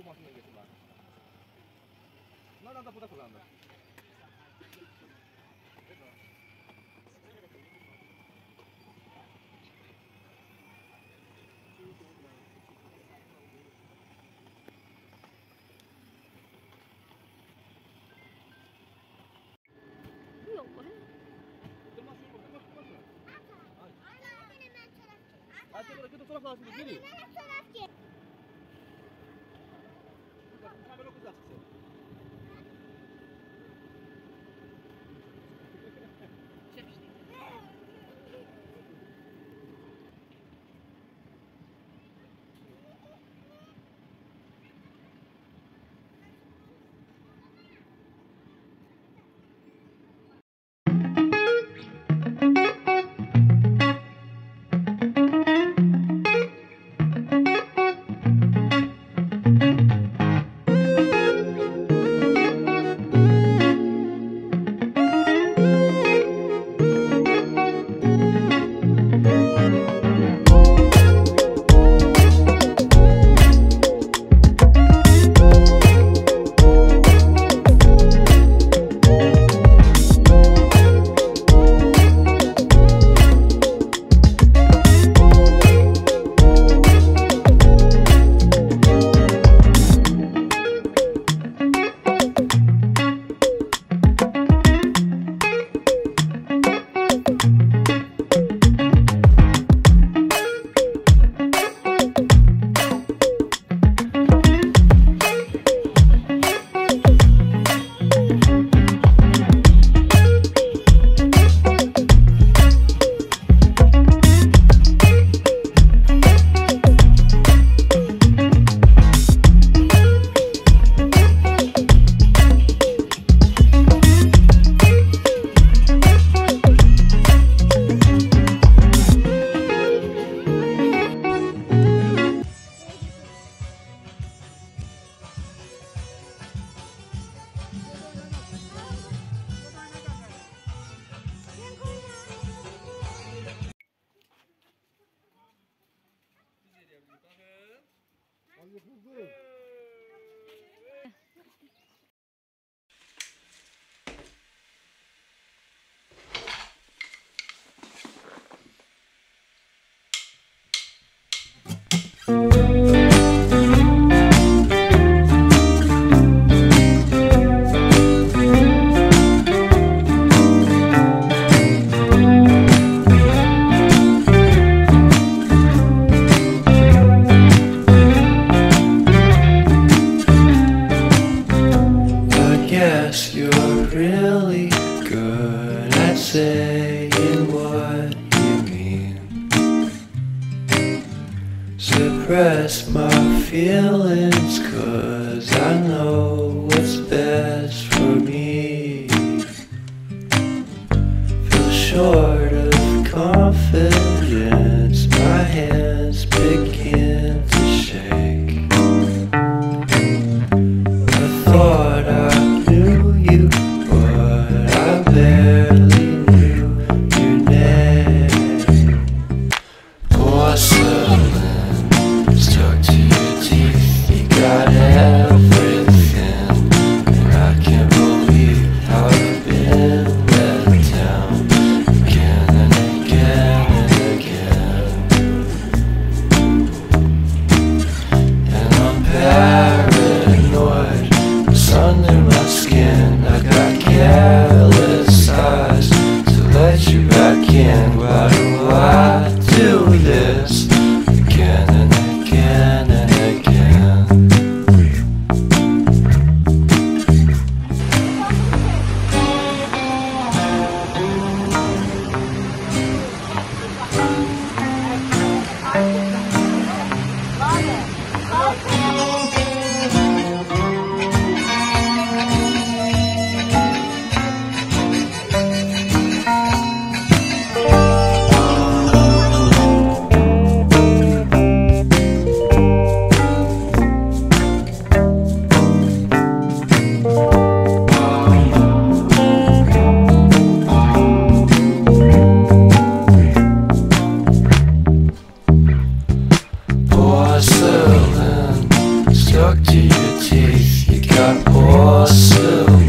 maşınla getirdiler. Bunlardan da burada kullandı. Kita tolak langsung ke kiri. Kamera kızar çıksın. Suppress my feelings, 'cause I know what's best for me. Feel short of confidence, my hands begin to shake. I thought I knew you, but I barely knew your name. Porcelain stuck to your teeth, you got everything, and I can't believe how you've been let down again. stuck to your teeth. You got awesome